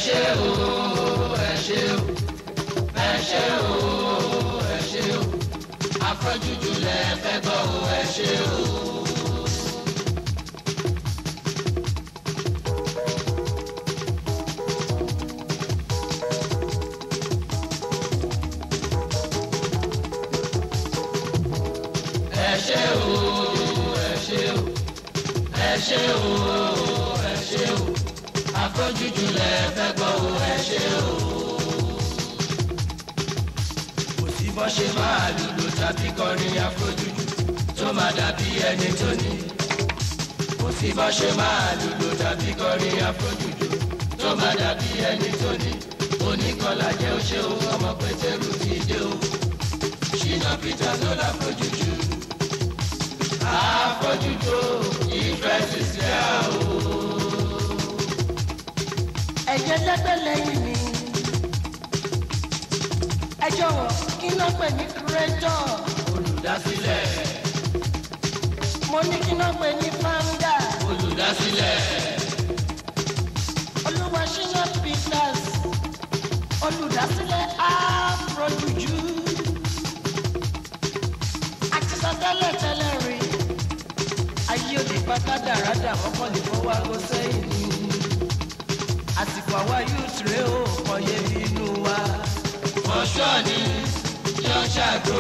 ṣé o, ẹ ṣé o, ẹ ṣé o, ẹ ṣé o, afrojuju lẹ fẹ́ gbọ́ o, ẹ ṣé o. Ẹ ṣé o, ẹ ṣé o, ẹ ṣé o, ẹ ṣé o, afrojuju lẹ fẹ́ gbọ́ o, ẹ ṣé o. Kò sí bọ́ ṣe máa lùlù tàbí kọrin afrojuju tó máa dàbí ẹni tó ní. Kò sí bọ́ ṣe máa lùlù tàbí kọrin afrojuju tó máa dàbí ẹni tó ní. Oníkọlà jẹ́ òṣè o, ọmọ Pétérù ti dé o. Shina Peters ló l'afrojuju. Afrojuju, ìfẹ́ ti ṣe àwò. Ẹ̀jẹ̀ lẹ́gbẹ́ lẹ́yìn mi. Ẹ jọ̀wọ́ kí ló pè ní creator. Olùdásílẹ̀. Mo ní kí ló pè ní founder. Olùdásílẹ̀. Olúwa Shina Peters. Olùdásílẹ̀ Afrojuju. Àti sọ tẹ́lẹ̀ rí. Ayé òde pátá dáradà wọ́pọ̀ lè fọwọ́ aago sẹ́yìn ni. Àsìkò àwa youth rèé o, kọ̀yé inú wa. Ọ̀ṣọ́ ni yóò ṣàgò.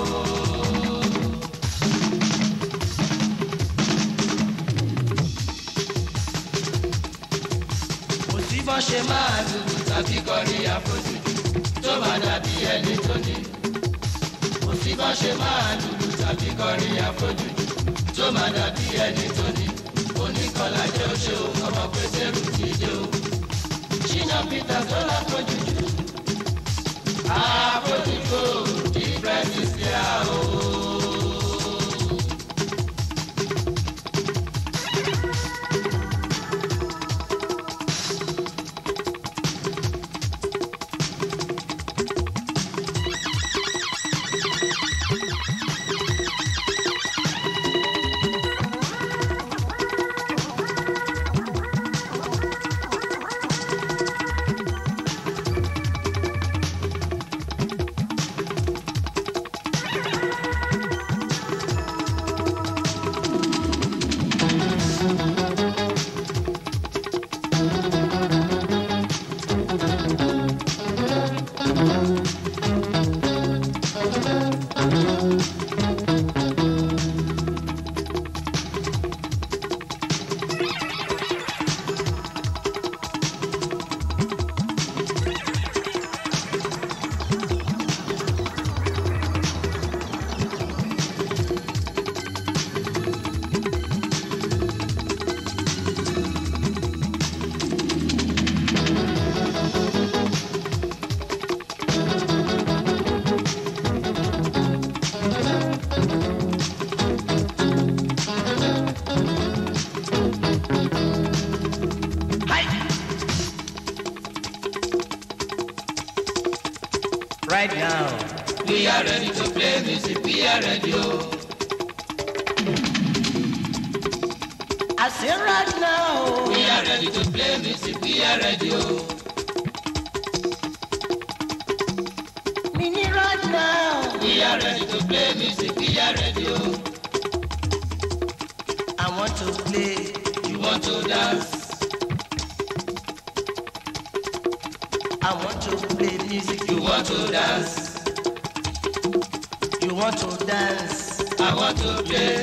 Kò sí bọ́ ṣe máa lùlù tàbí kọrin afrojuju tó máa dàbí ẹni tó ní. Kò sí bọ́ ṣe máa lùlù tàbí kọrin afrojuju tó máa dàbí ẹni tó ní. Oníkọlà jẹ́ òṣè o, ọmọ Pétérù ti dé o. Shina Peters ló l'afrojuju. Afrojuju, ìfẹ́ ti ṣe àwò. Right now, we are ready to play music, we are ready. I say right now, we are ready to play music, we are ready. Mini right now, We are ready to play music, we are ready. I want to play. You want to dance? I want to play music. You want to dance? You want to dance. I want to play.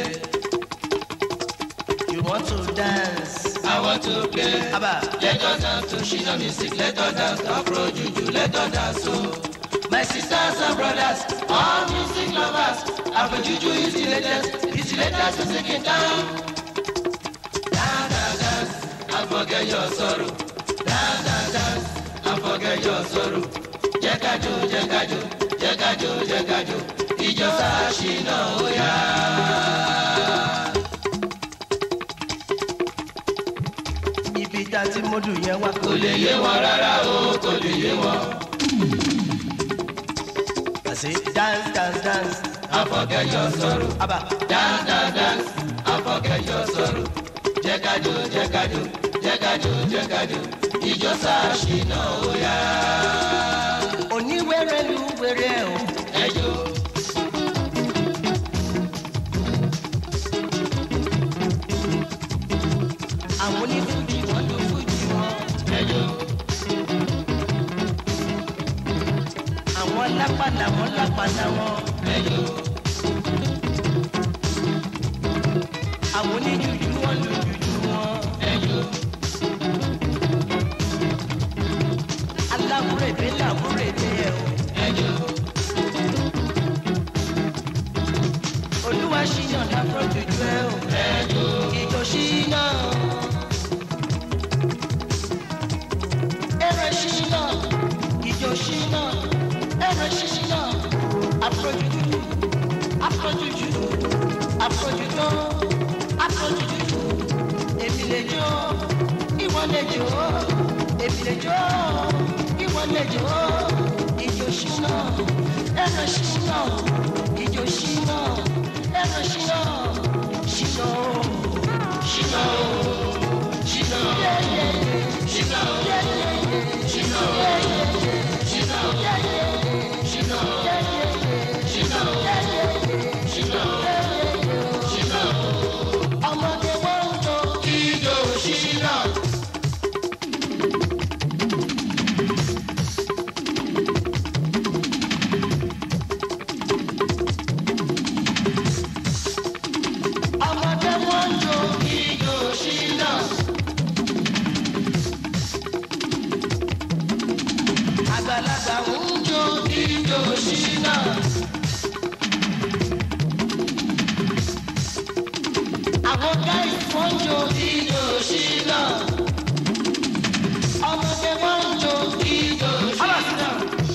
You want to dance. I want to play. Abba, Let us dance to Shina music, let us dance to Afrojuju, let us dance to my sisters and brothers, all music lovers. Afrojuju is the latest music in town. Dance, dance, dance, and forget your sorrow. Dance, dance, dance, and forget your sorrow. Jẹ́ ká jó, jẹ́ ká jó, jẹ́ ká jó, jẹ́ ká jó. Ìjọ Sir Shina ó yá. ibi tá ti mọ́dù yẹn wá. Kò lè yé wọn rárá o, kò lè yé wọn. I say dance, dance, dance. And forget your sorrow. Abba, Dance, dance, dance, and forget your sorrow. Jẹ́ ká jó, jẹ́ ká jó, jẹ́ ká jó, jẹ́ ká jó. ìjọ Sir Shina ó yá. Oníwèrè lu wèrè o. Ẹjọ́. Àwọn onífújì wọn ló fújì wọn. Ẹjọ́. Àwọn lápàlà wọn lápàlà wọn. Ẹjọ́. Àwọn oníjújú wọn ló jújú wọn. Ẹjọ́. Aláwúrèdè làwúrèdè ẹ o. Ẹjọ́. Olúwa Shina láfọ́ jújú ẹ o. Ẹjọ́. Ìjọ Shina. Ẹrẹ Shina. Ìjọ Shina. Ẹrẹ Shina. Afrojuju. Afrojuju. Afrojuju. Afrojuju. Èmi lè jó. Ìwọ lè jó. Èmi lè jó. Ìwọ lè jó. Ìjọ Shina. Ẹrẹ Shina. Ìjọ Shina. Ẹrẹ Shina. Shina. Shina. Shina. Yeah, yeah, yeah. Shina. Yeah, yeah, yeah. Shina. Yeah, yeah, yeah. Shina. Yeah, yeah, yeah. Shina. Yeah, yeah, yeah. Shina. Yeah, yeah, yeah. Shina. Yeah, yeah, yeah. Shina. Ọmọdé wọ́n ń jó. Ìjọ Shina. Ọmọdé wọ́n ń jó. Ìjọ Shina. Àgbàlagbà ń jó. Ìjọ Shina. Àwọn gáì wọ́n ń jó. Ìjọ Shina. Ọmọdé wọ́n ń jó. Ìjọ Shina.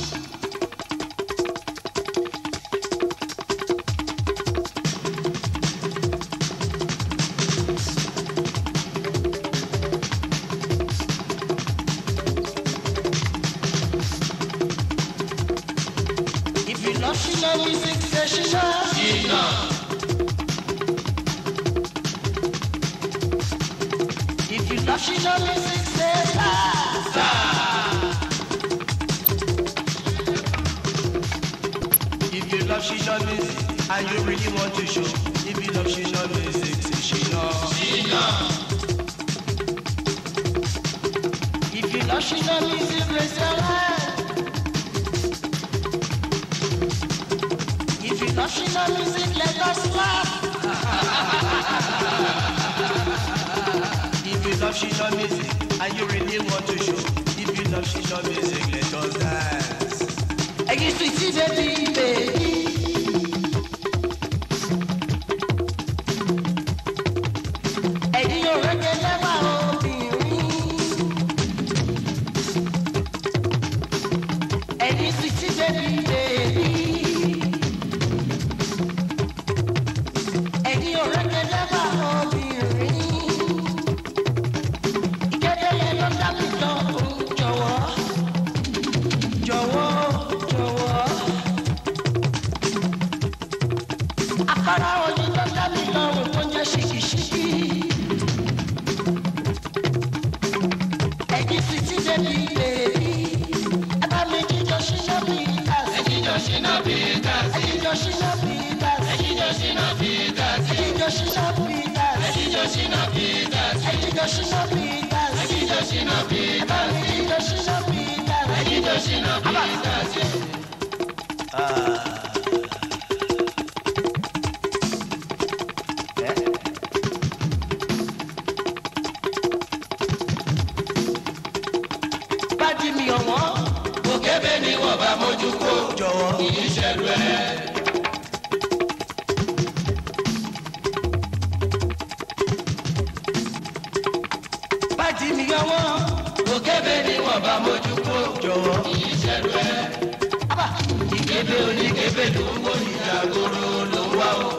If you love Shina music, say Shina. Shina. If you love Shina music, say Sa. If you love Shina music and you really want to show, if you love Shina music, say Shina. Shina. If you love Shina music, raise your hand. If you love Shina music, let us laugh. If you love Shina music and you really want to show, if you love Shina music, let us dance. Ẹyin sweetie baby, baby. Ẹyin òrèké lẹ́wà obìnrin. Ẹyin sweetie baby, baby. Ẹyin òrèké lẹ́wà obìnrin. Ìkédele ló dá mi lọ́rùn, jọ̀wọ́. Jọ̀wọ́, jọ̀wọ́. Àkàrà oyin ló dá mi lọ́rùn tó ń jẹ́ ṣìkìṣìkì. Ẹyin sweetie baby, baby. Ẹ bá mi jíjọ Shina Peters. Ìjọ Shina Peters. Ẹjíjọ Shina Peters. Ìjọ Shina Peters. Ẹjíjọ Shina Peters. Ìjọ Shina Peters. Ẹjíjọ Shina Peters. Ìjọ Shina Ẹ bá mi Peters. jíjọ Shina Peters. Ìjọ Shina Peters. Bádìí mi ọ̀wọ́n. Òkèbè ni wọ́n bá mójú kó. Jọ̀wọ́. Kì í ṣẹ̀rù ẹ̀. Bádìí mi ọ̀wọ́n. Òkèbè ni wọ́n bá mójú kó. Jọ̀wọ́. Kì í ṣẹ̀rù ẹ̀. Ìkébé oníkébé ló ń wò ní ìjàgóró ló ń wá o.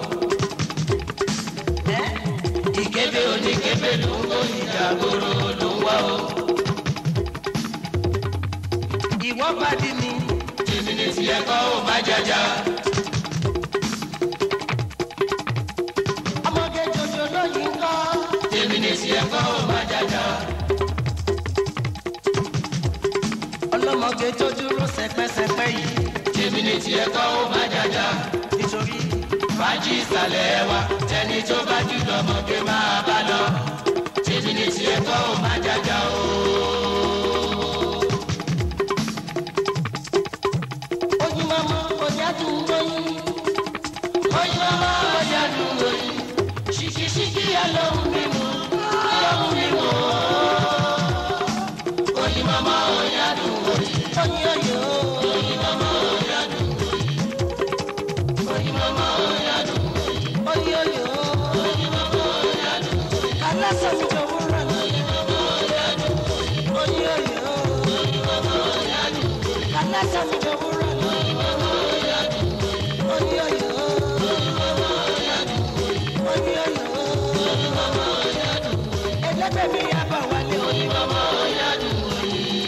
Ìkébé oníkébé ló ń wò ní ìjàgóró ló ń wá o. Ìwọ bádìí mi. Tèmi ni tiẹ̀ kọ́ ò má jàjà. Ọmọge jòjò lóyìn kọ́. Tèmi ni tiẹ̀ kọ́ ò má jàjà. ọlọ́mọge tó dúró sẹpẹ́sẹpẹ́ yìí. tèmi ní tiẹ̀ kọ́ ó má jàjà. nítorí fàájì ìsàlẹ̀ wa tẹni tó bá jù lọ́mọge máa bá lọ. tèmi ní tiẹ̀ kọ́ ó má jàjà o. oyin mama ọjà dùn lóyún. oyin mama ọjà dùn lóyún. ṣìkìṣìkì alóhùn mímu alóhùn mímu. oyin mama ọjà dùn lóyún. oyin oyo. oyin mama ọjà dùn lóyún. oyin mama ọjà dùn lóyún. oyin oyo. oyin mama ọjà dùn lóyún. aláṣọ mi jọ wúrà ní. oyin mama ọjà dùn lóyún. oyin oyo. oyin mama ọjà dùn lóyún. aláṣọ mi jọ wúrà ní. oyin mama ọjà dùn lóyún. oyin oyo. oyin mama ọjà dùn lóyún. oyin oyo. oyin mama ọjà dùn lóyún. ẹlẹ́gbẹ̀ẹ́ mi yá bà wálé oyin. oyin mama ọjà dùn lóyún.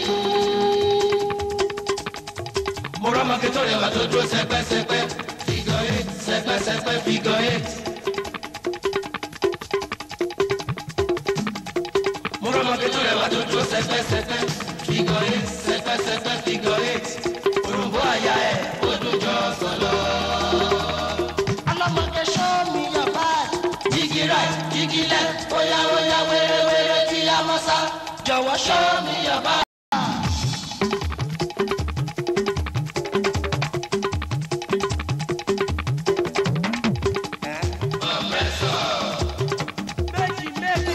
mo rọ́mọge tó rẹwà tó dúró sẹpẹ́sẹpẹ́ figure eight sẹpẹ́sẹpẹ́ figure eight. mo rọ́mọge tó rẹwà tó dúró sẹpẹ́sẹpẹ́ figure eight sẹpẹ́sẹpẹ́ figure eight. òrùnbó àyà ẹ̀ ó dùn jọ sọ̀lọ́. ọlọ́mọge show me your back. jígí right jígí left óyá óyá wéré tí a mọ́ sá. jọ̀wọ́ show me your back. méjì méjì.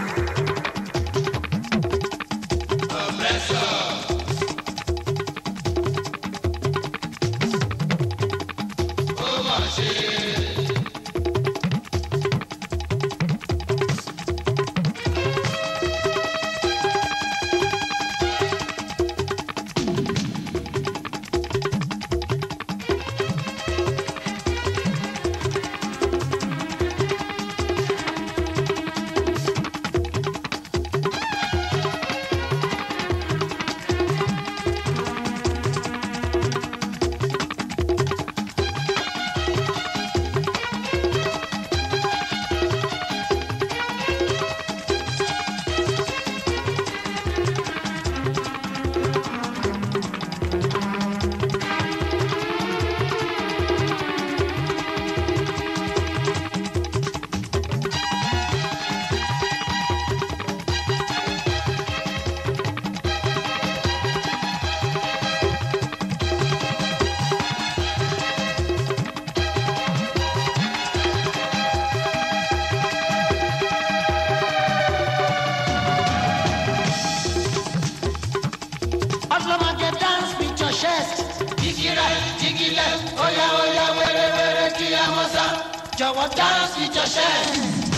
Jọ̀wọ́ dance with your chest.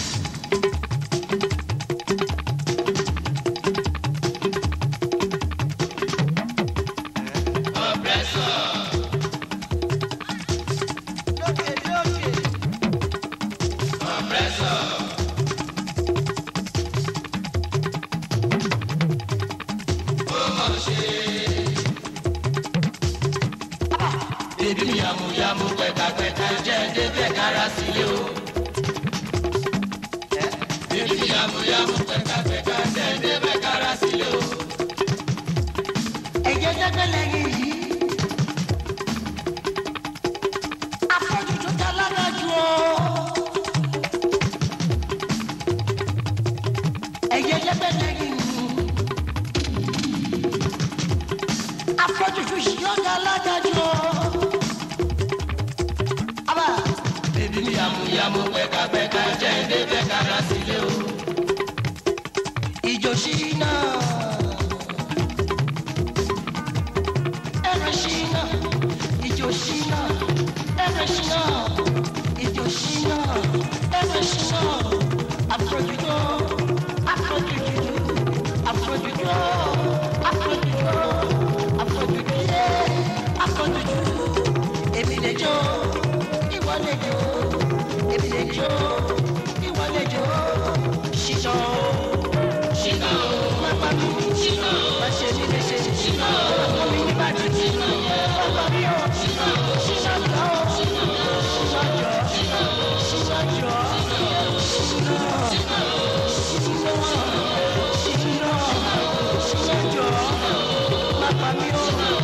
Baby mi yamu pẹ̀kapẹ̀ka jẹ́ débẹ̀ kára sílé o. Baby mi yamu pẹ̀kapẹ̀ka jẹ́ débẹ̀ kára sílé o. Ẹ̀jẹ̀ jẹ́jẹ́ lẹ́yìn yìí. Afọ́jú tó ta lára jù ọ́. Ẹ̀jẹ̀ jẹ́jẹ́ lẹ́yìn yìí. Afọ́jú tó ṣì ọ́ ta lára jù ọ́. Baby mi yamu pẹ̀kapẹ̀ka jẹ́ débẹ̀ kára sílé o. Ìjọ Ṣínà, ẹ̀rẹ̀ Ṣínà, ìjọ Ṣínà, ẹ̀rẹ̀ Ṣínà, ìjọ Ṣínà, ẹ̀rẹ̀ Ṣínà, àfọ̀jùjọ́, àfọ̀jùjọ́, àfọ̀jùjọ́, àfọ̀jùjọ́, àfọ̀jùjọ́, àfọ̀jùjọ́, èmi lè jó, ìwọ lè jó, èmi lè jó, ìwọ lè jó, ṣíṣọ́. Ṣínà o, Mama mi, Ṣínà o, má ṣe ní léṣe, Ṣínà o, ọkọ mi ní bàjẹ́, Ṣínà o, ọkọ mi ò, Ṣínà o, ṣíṣá jọ, Ṣínà o, ṣíṣá jọ, Ṣínà o, ṣíṣá jọ, ṣíṣá, Ṣínà o, ṣíṣá, ṣíṣá, ṣíṣá jọ, má pa mí o.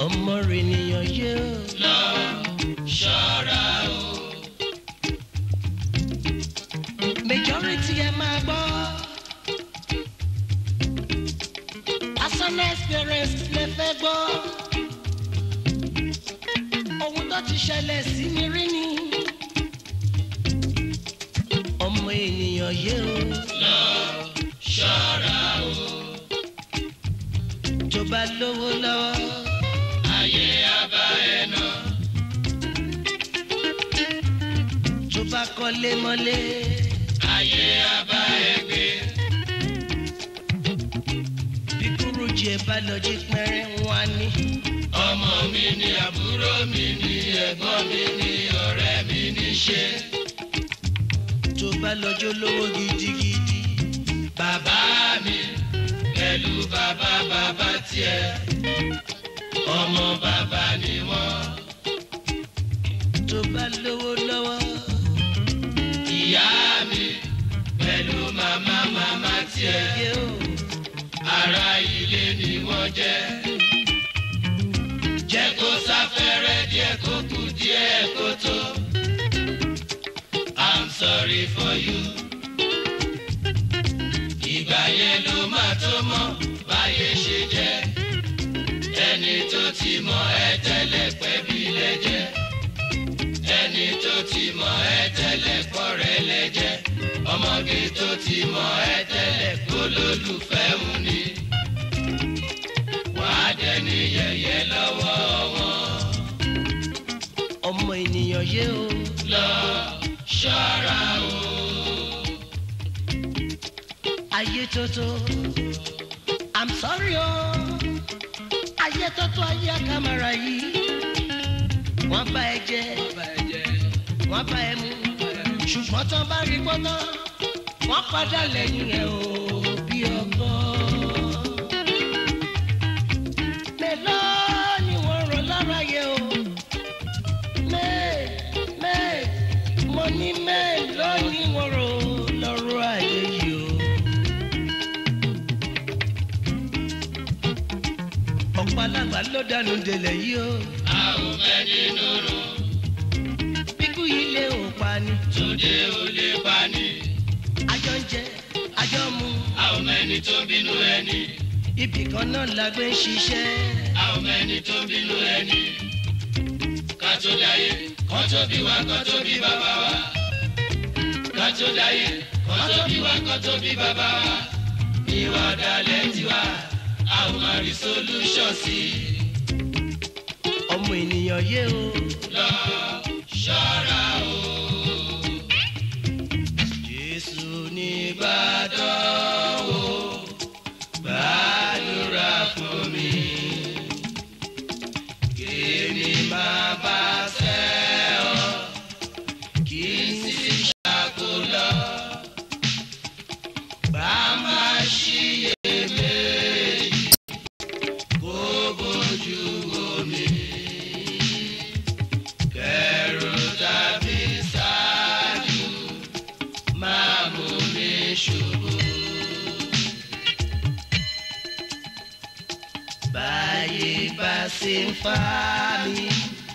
ọmọ rẹ̀ nìyàn yé o. lọ ṣọ́ra o. majority ẹ máa gbọ́. personal experience lè fẹ́ gbọ́. ohun tó ti ṣẹlẹ̀ sí mi rí ni. ọmọ ènìyàn yé o. lọ ṣọ́ra o. tó bá lówó lọ́wọ́. ayé abá ẹ nà. tó bá kọ́lé mọ́lé. ayé abá ẹ gbé. bí kúrújì ẹ bá lọ jí pẹ́rẹ́ wọn ní. ọmọ mi ni àbúrò mi ni ẹ̀gbọ́n mi ni ọ̀rẹ́ mi ní ṣe. tó bá lọ́jọ́ lówó gidigidi. bàbá mi pẹ̀lú bàbá tiẹ̀ ọmọ bàbá ni wọ́n. tó bá lówó lọ́wọ́. ìyá mi pẹ̀lú màmá tiẹ̀ yé o. ará ilé ni wọ́n jẹ́. jẹ́ kó sáfẹ́rẹ́ díẹ̀ kó kù díẹ̀ kó tó. I'm sorry for you. ìgbà yẹn ló máa tó mọ̀ báyé ṣe jẹ́. ẹni tó ti mọ̀ ẹ́ tẹ́lẹ̀ pẹ́ bí lẹ́jẹ́. ẹni tó ti mọ̀ ẹ́ tẹ́lẹ̀ pọ̀rẹ́ lẹ́jẹ́. ọmọge tó ti mọ̀ ẹ́ tẹ́lẹ̀ kó lólùfẹ́ ń ní. wàá dẹni yẹ̀yẹ́ lọ́wọ́ wọn. ọmọ ènìyàn yé o. lọ ṣọ́ra o. ayé tótó. I'm sorry o. ayé tótó ayé àkàmàrà yìí. wọ́n bá ẹ jẹ. wọ́n bá ẹ mú. ṣùgbọ́n tán bá rí gbọ́ná. wọ́n padà lẹ́yìn ẹ̀ o bí ọgbọ́n. mélòó ni wọ́n rọ lára yẹ o. mo ní mélòó ni wọ́n rọ lọ́rọ̀ ayé yìí o. ọ̀pọ̀ alágbà ló dànù délẹ̀ yìí o. a ò fẹ́ nínú rùn. bíkú yìí lé ò pa ni. tòde ò lè pa ni. àjọ ń jẹ àjọ mu. a ò mẹ́ni tó bínú ẹni. ibì kan náà la gbé ń ṣiṣẹ́. a ò mẹ́ni tó bínú ẹni. ká tó dáyé kán tó bí wa kán tó bí bàbá wa. ká tó dáyé kán tó bí wa kán tó bí bàbá wa. ìwà ọ̀dàlẹ̀ tiwa a ò máa rí solution sí i. ọmọ ènìyàn yé o. lọ ṣọ́ra o. Jésù ní Ìbàdàn o gbàdúrà fún mi. Kémi máa bá ṣẹ́ ọ, kí n sì ṣàkólọ. Bá máa ṣiyèméjì, kó bójú wo mi. Kẹ̀rù tàbí ṣáájú, máa mú mi ṣubú. báyé bá ṣe ń fà mí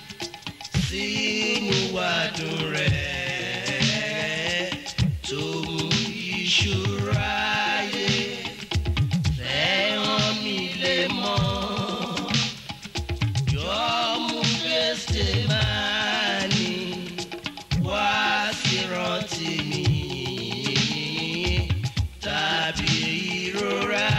sínú wàdùn rẹ̀ tó mú ìṣúra yé fẹ́ràn mi lè mọ̀ jọ mú gbèsè máa ní wá sí rántí mi tàbí ìrora.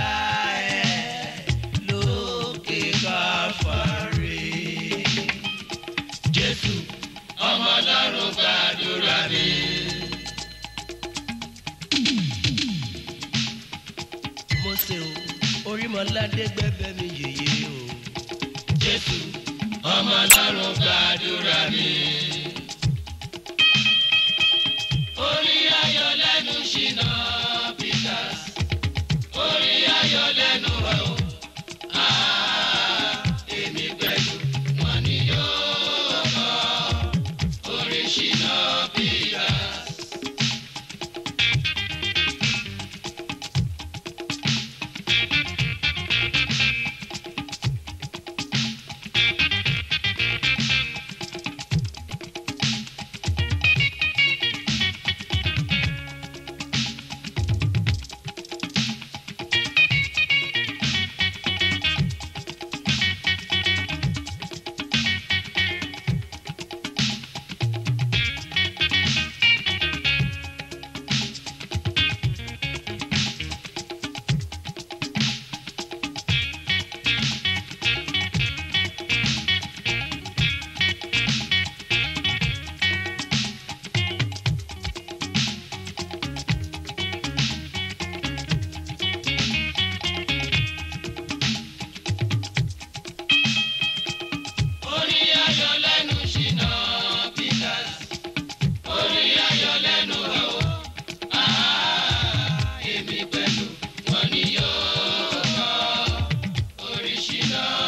Jésù ọmọ Ọlọ́run gbàdúrà mi. Mósè o Orímọládé gbẹ́bẹ́ mi yèyé o. Jésù ọmọ Ọlọ́run gbàdúrà mi. Orí ayọ̀ lẹ́nu Shina Peters. Orí ayọ̀ lẹ́nu wa o. Èmi pẹ̀lú wọn ni yóò kọ́ orí Shina Peters.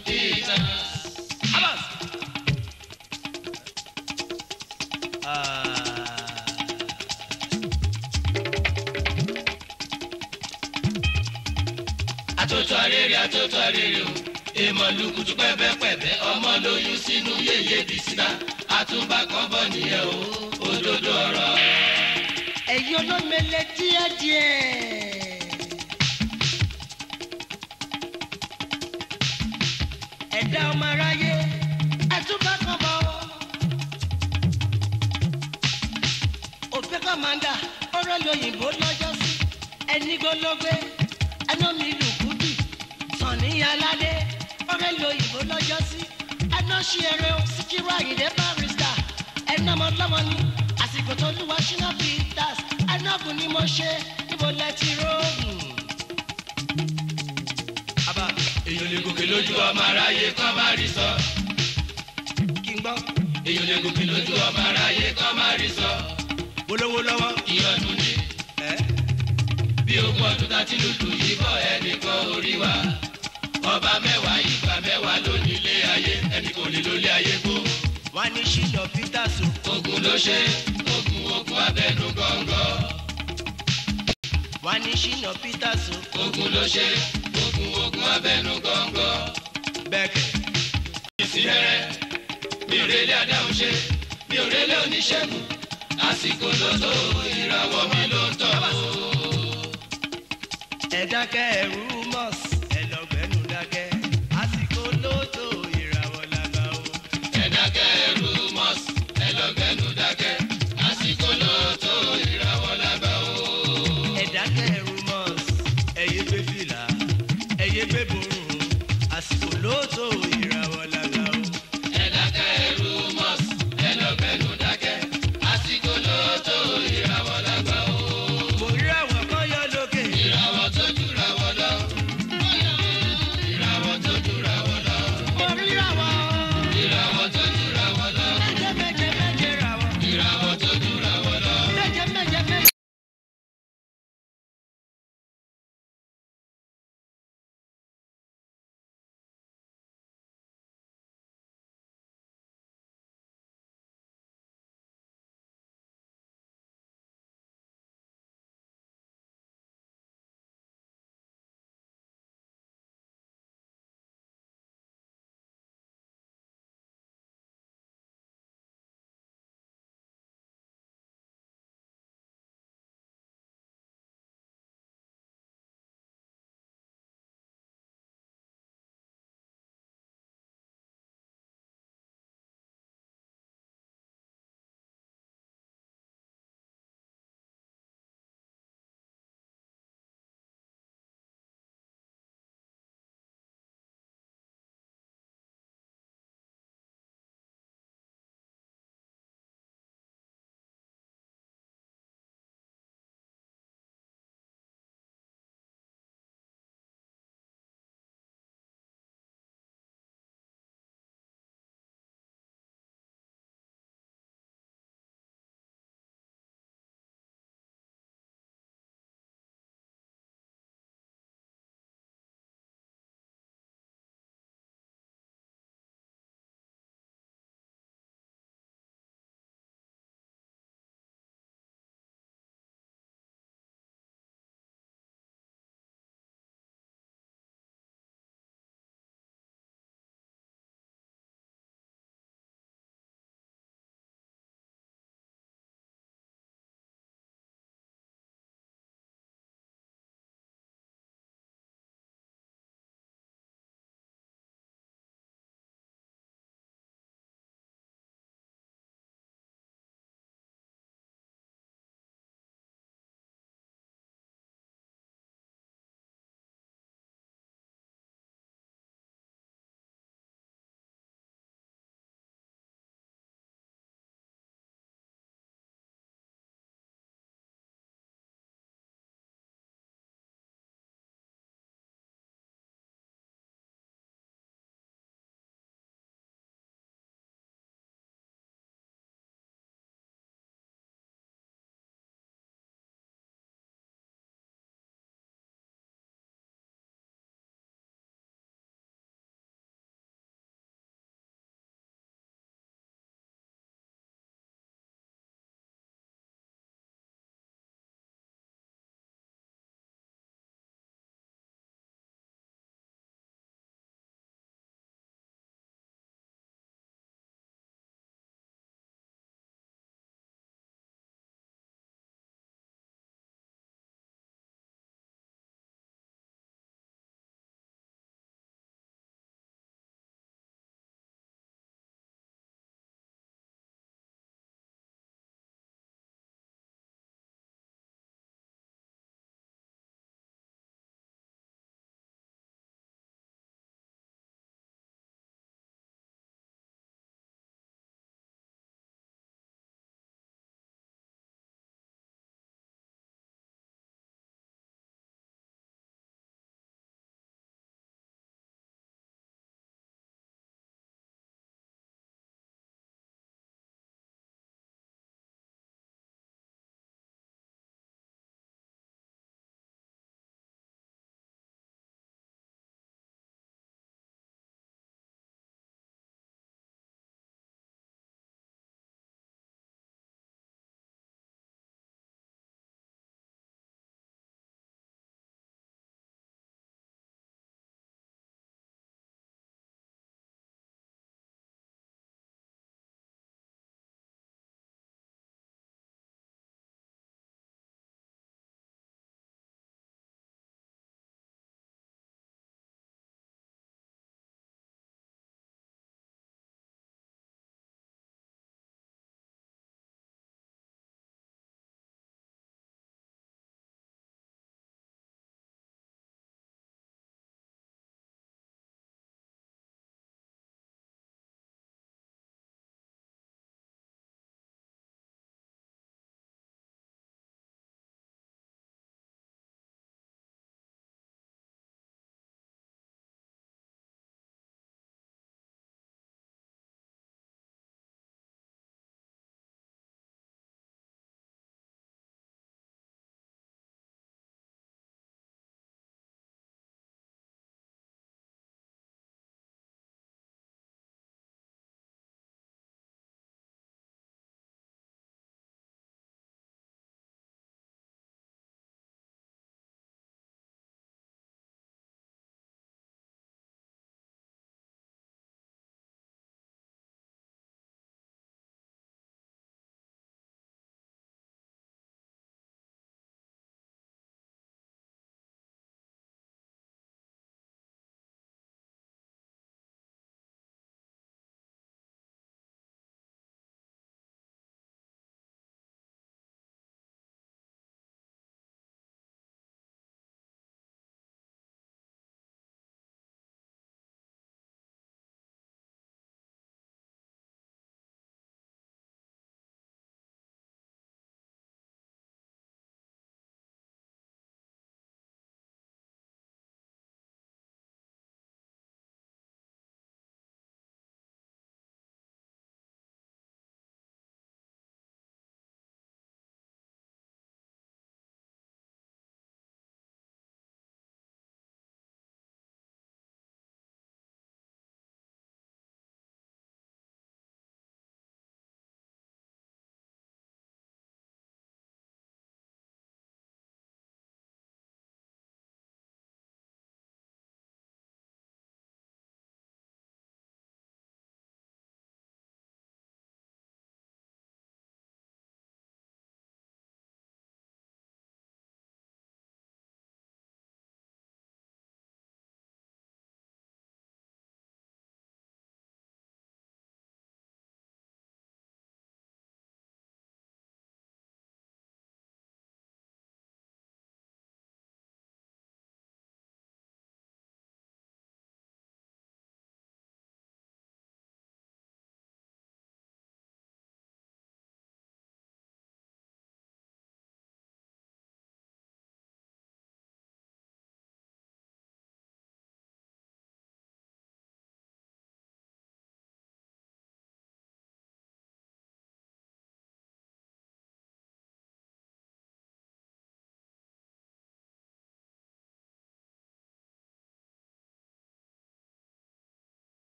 Peters. Abbas. Àtòtò àrèrè o, èèmọ̀ lukutu pẹ́pẹ́pẹ́pẹ́ ọmọ lóyún sínú yéye bìsínà, àtúbà kan bọ̀ nìyẹn o, òdodo ọ̀rọ̀. Ẹ̀yin olómele díẹ̀díẹ̀. Ẹ̀dá ọmọ aráyé àtúbà kan bọ̀. Òfin kọ́mándà ọ̀rọ̀ lóyìnbó lọ́jọ́ sí. Ẹni gbólógbé ẹnu mi lùkúdù. Sànní aládé ọ̀rẹ́ lóyìnbó lọ́jọ́ sí. Ẹnu ṣí ẹrẹ o Síkírù Àyìndé barista. Ẹnu ọmọ ọlọ́mọ ni àsìkò tó lù wá Shina Peters. Ẹnu ọ̀gùn ni mo ṣe níbo lẹ ti rógùn. Àbá èèyàn lè gòkè lójú ọmọ aráyé kọ́ máa rí sọ. Kí n gbọ́. Èèyàn lè gòkè lójú ọmọ aráyé kọ́ máa rí sọ. Olówó lọ́wọ́. Ìyọnu ni bí ogún ọdún tá ti lùlù yìí bọ̀ ẹnìkan orí wa. Ọba mẹ́wàá ìgbà mẹ́wàá ló nílé ayé, ẹnì kò lè lólé ayé kó. Wọ́n ní Shina Peters o. Ogun ló ṣe, ogun abẹ́nú gọ́ngọ́. Wọ́n ní Shina Peters o. Ogun ló ṣe, ogun abẹ́nú gọ́ngọ́. Bẹ́ẹ̀kẹ̀. Ìsìnrẹ́rẹ́, mi ò rélé adáhùn ṣe, mi ò rélé oníṣègùn. Àsìkò ló tó, ìràwọ̀ mi ló ń tọ̀. Ẹ dákẹ́ ẹ̀rú mọ́s, ẹ lọ gbẹ́nu dákẹ́. Àsìkò ló tó ìràwọ̀ làgbà o. Ẹ dákẹ́ ẹ̀rú mọ́s, ẹ lọ gbẹ́nu dákẹ́. Àsìkò ló tó ìràwọ̀ làgbà o. Ẹ dákẹ́ ẹ̀rú mọ́s, ẹ yé gbé fìlà, ẹ yé gbé borùn. Àsìkò ló tó ìràwọ̀.